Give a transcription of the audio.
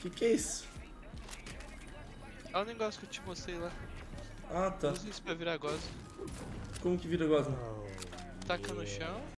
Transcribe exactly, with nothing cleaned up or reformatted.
Que que é isso? Olha o negócio que eu te mostrei lá. Ah, tá. Usa isso pra virar gosma. Como que vira gosma? Taca no chão